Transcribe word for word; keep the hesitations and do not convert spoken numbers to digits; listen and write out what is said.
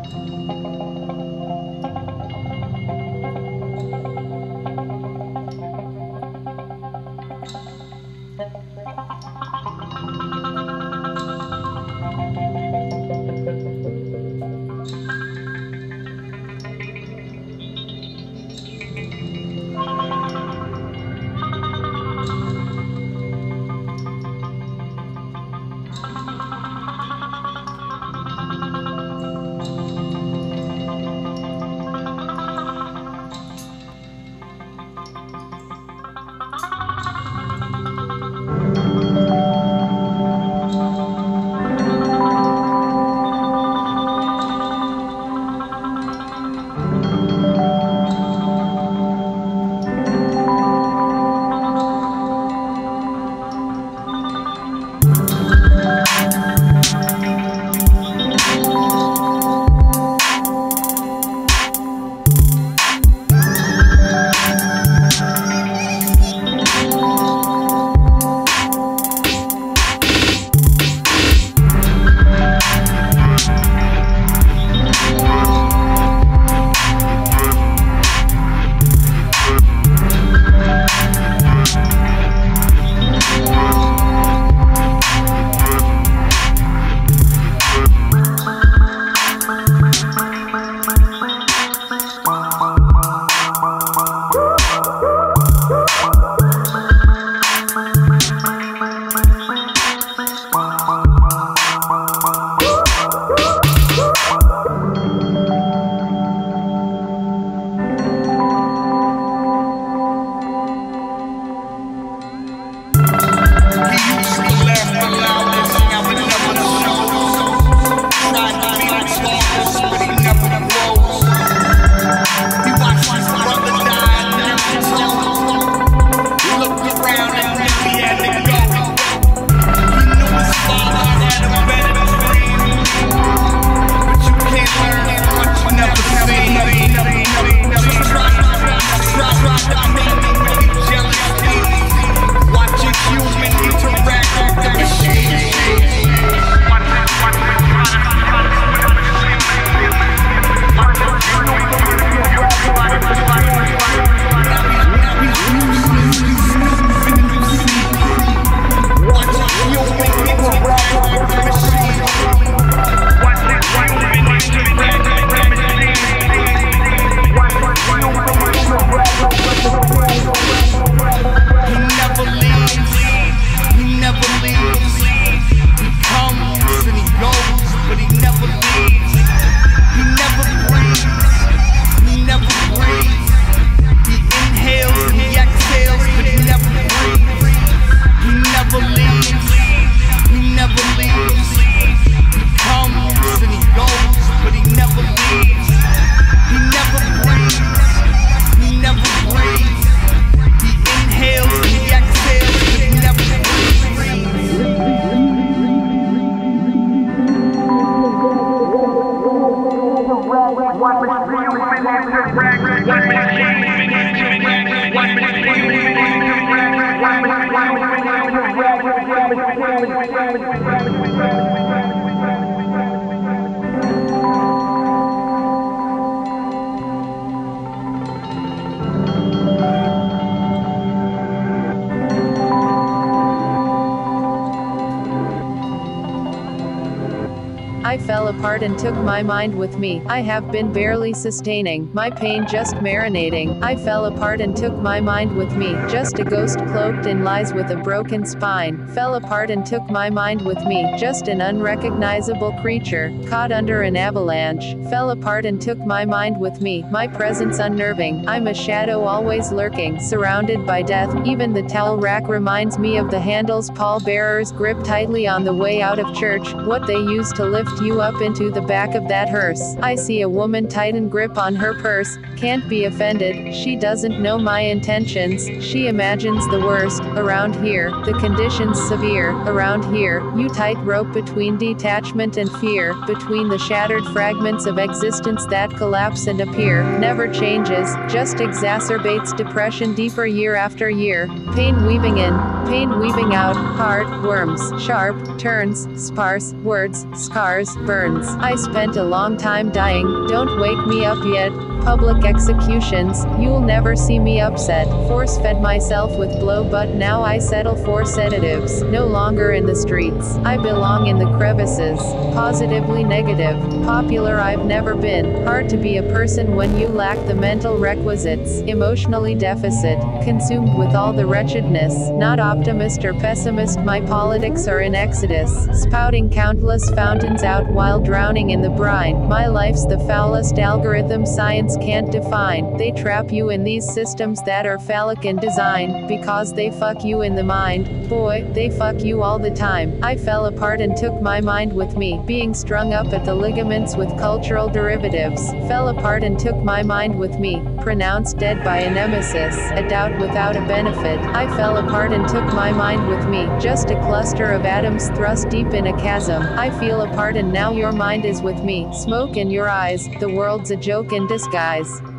I fell apart and took my mind with me. I have been barely sustaining, my pain just marinating. I fell apart and took my mind with me, just a ghost cloaked in lies with a broken spine. Fell apart and took my mind with me, just an unrecognizable creature, caught under an avalanche. Fell apart and took my mind with me, my presence unnerving. I'm a shadow always lurking, surrounded by death. Even the towel rack reminds me of the handles pallbearers grip tightly on the way out of church, what they use to lift you up into the back of that hearse. I see a woman tighten grip on her purse, can't be offended, she doesn't know my intentions, she imagines the worst. Around here, the conditions severe. Around here, you tight rope between detachment and fear, between the shattered fragments of existence that collapse and appear. Never changes, just exacerbates depression deeper year after year. Pain weaving in, pain weaving out, hard, worms, sharp, turns, sparse, words, scars, burns. I spent a long time dying, don't wake me up yet. Public executions, you'll never see me upset. Force-fed myself with blow, but now I settle for sedatives. No longer in the streets, I belong in the crevices. Positively negative, popular I've never been. Hard to be a person when you lack the mental requisites. Emotionally deficit, consumed with all the wretchedness. Not optimist or pessimist, my politics are in exodus. Spouting countless fountains out while drowning in the brine. My life's the foulest algorithm science can't define. They trap you in these systems that are phallic in design, because they fuck you in the mind. Boy, they fuck you all the time. I fell apart and took my mind with me, being strung up at the ligaments with cultural derivatives. Fell apart and took my mind with me, pronounced dead by a nemesis, a doubt without a benefit. I fell apart and took my mind with me, just a cluster of atoms thrust deep in a chasm. I feel apart and now your mind is with me. Smoke in your eyes, the world's a joke in disguise.